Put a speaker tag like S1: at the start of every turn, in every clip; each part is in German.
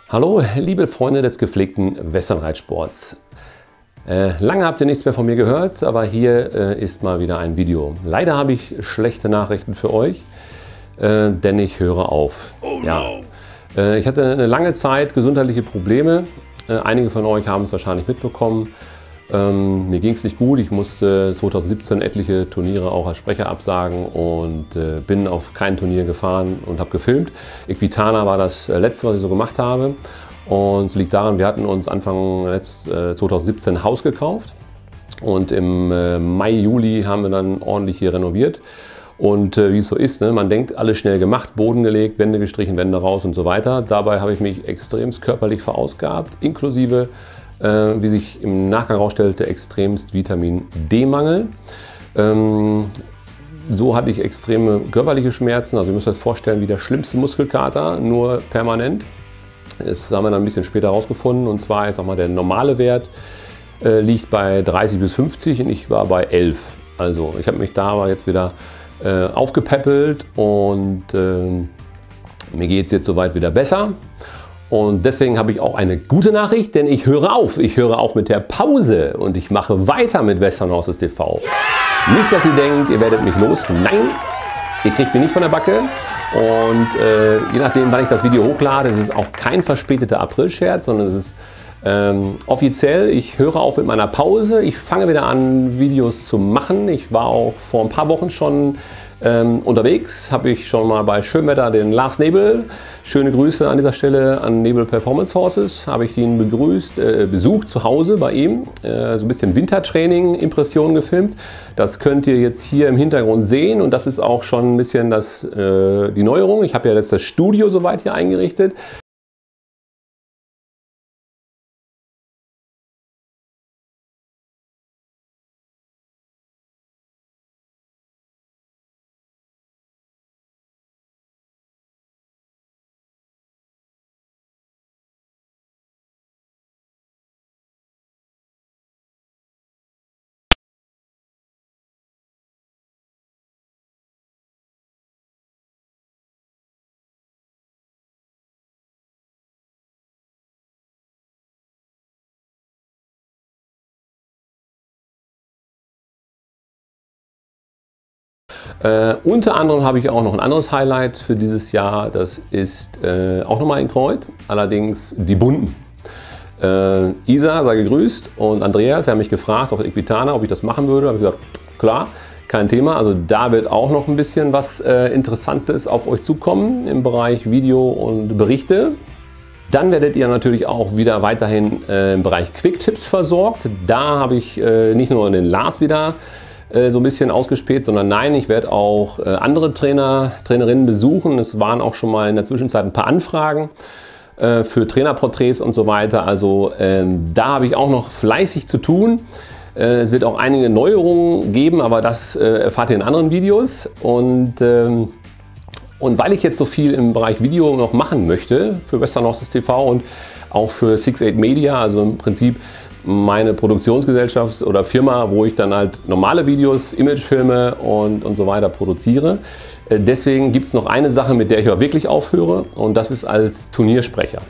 S1: Hallo, liebe Freunde des gepflegten Westernreitsports. Lange habt ihr nichts mehr von mir gehört, aber hier ist mal wieder ein Video. Leider habe ich schlechte Nachrichten für euch, denn ich höre auf.
S2: Oh
S1: ja.
S2: no.
S1: Ich hatte eine lange Zeit gesundheitliche Probleme. Einige von euch haben es wahrscheinlich mitbekommen. Mir ging es nicht gut. Ich musste 2017 etliche Turniere auch als Sprecher absagen und bin auf kein Turnier gefahren und habe gefilmt. Equitana war das letzte, was ich so gemacht habe. Und es liegt daran, wir hatten uns Anfang 2017 ein Haus gekauft und im Mai, Juli haben wir dann ordentlich hier renoviert. Und wie es so ist, ne, man denkt, alles schnell gemacht, Boden gelegt, Wände gestrichen, Wände raus und so weiter. Dabei habe ich mich extremst körperlich verausgabt, inklusive, wie sich im Nachgang herausstellte, extremst Vitamin D-Mangel. So hatte ich extreme körperliche Schmerzen, also ihr müsst euch das vorstellen wie der schlimmste Muskelkater, nur permanent. Das haben wir dann ein bisschen später herausgefunden, und zwar, ich sag mal, der normale Wert liegt bei 30 bis 50 und ich war bei 11. Also ich habe mich da aber jetzt wieder aufgepäppelt und mir geht es jetzt soweit wieder besser. Und deswegen habe ich auch eine gute Nachricht, denn ich höre auf. Ich höre auf mit der Pause und ich mache weiter mit Western Horses TV. Nicht, dass ihr denkt, ihr werdet mich los. Nein, ihr kriegt mich nicht von der Backe. Und je nachdem, wann ich das Video hochlade, ist es auch kein verspäteter April-Scherz, sondern es ist offiziell. Ich höre auf mit meiner Pause. Ich fange wieder an, Videos zu machen. Ich war auch vor ein paar Wochen schon unterwegs, habe ich schon mal bei Schönwetter den Lars Nebel, schöne Grüße an dieser Stelle an Nebel Performance Horses, habe ich ihn besucht zu Hause bei ihm, so ein bisschen Wintertraining, Impressionen gefilmt. Das könnt ihr jetzt hier im Hintergrund sehen und das ist auch schon ein bisschen die Neuerung. Ich habe ja jetzt das Studio soweit hier eingerichtet. Unter anderem habe ich auch noch ein anderes Highlight für dieses Jahr, das ist auch nochmal in Kreuth, allerdings die Bunten. Isa, sei gegrüßt, und Andreas, sie haben mich gefragt auf Equitana, ob ich das machen würde. Da habe ich gesagt, klar, kein Thema. Also da wird auch noch ein bisschen was Interessantes auf euch zukommen im Bereich Video und Berichte. Dann werdet ihr natürlich auch wieder weiterhin im Bereich Quick-Tipps versorgt. Da habe ich nicht nur den Lars wieder so ein bisschen ausgespäht, sondern nein, ich werde auch andere Trainer, Trainerinnen besuchen. Es waren auch schon mal in der Zwischenzeit ein paar Anfragen für Trainerporträts und so weiter. Also da habe ich auch noch fleißig zu tun. Es wird auch einige Neuerungen geben, aber das erfahrt ihr in anderen Videos. Und weil ich jetzt so viel im Bereich Video noch machen möchte für Western Horses TV und auch für 6-8 Media, also im Prinzip meine Produktionsgesellschaft oder Firma, wo ich dann halt normale Videos, Imagefilme und so weiter produziere. Deswegen gibt es noch eine Sache, mit der ich auch wirklich aufhöre, und das ist als Turniersprecher.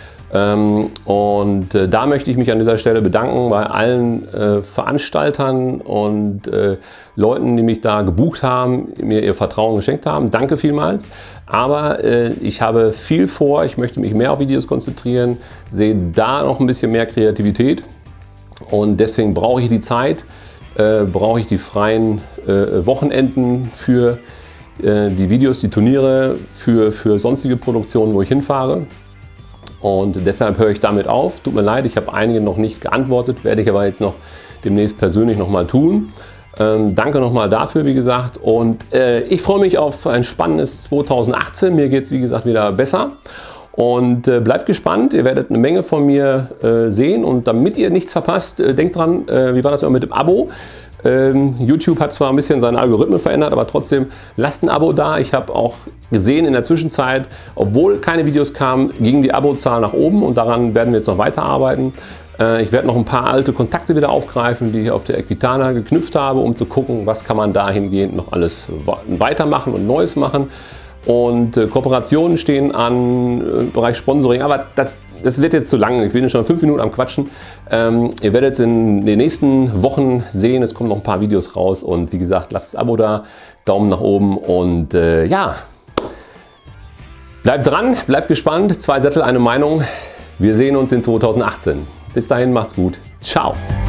S1: Da möchte ich mich an dieser Stelle bedanken bei allen Veranstaltern und Leuten, die mich da gebucht haben, mir ihr Vertrauen geschenkt haben. Danke vielmals. Aber ich habe viel vor, ich möchte mich mehr auf Videos konzentrieren, sehe da noch ein bisschen mehr Kreativität. Und deswegen brauche ich die Zeit, brauche ich die freien Wochenenden für die Videos, die Turniere, für sonstige Produktionen, wo ich hinfahre. Und deshalb höre ich damit auf. Tut mir leid, ich habe einige noch nicht geantwortet, werde ich aber jetzt noch demnächst persönlich nochmal tun. Danke nochmal dafür, wie gesagt. Und ich freue mich auf ein spannendes 2018. Mir geht es, wie gesagt, wieder besser. Und bleibt gespannt, ihr werdet eine Menge von mir sehen, und damit ihr nichts verpasst, denkt dran, wie war das immer mit dem Abo? YouTube hat zwar ein bisschen seine Algorithmen verändert, aber trotzdem lasst ein Abo da. Ich habe auch gesehen in der Zwischenzeit, obwohl keine Videos kamen, ging die Abozahl nach oben, und daran werden wir jetzt noch weiterarbeiten. Ich werde noch ein paar alte Kontakte wieder aufgreifen, die ich auf der Equitana geknüpft habe, um zu gucken, was kann man dahingehend noch alles weitermachen und Neues machen. Und Kooperationen stehen an im Bereich Sponsoring, aber das wird jetzt zu lang. Ich bin schon 5 Minuten am Quatschen. Ihr werdet es in den nächsten Wochen sehen. Es kommen noch ein paar Videos raus. Und wie gesagt, lasst das Abo da, Daumen nach oben. Und ja, bleibt dran, bleibt gespannt. 2 Sättel, eine Meinung. Wir sehen uns in 2018. Bis dahin, macht's gut. Ciao.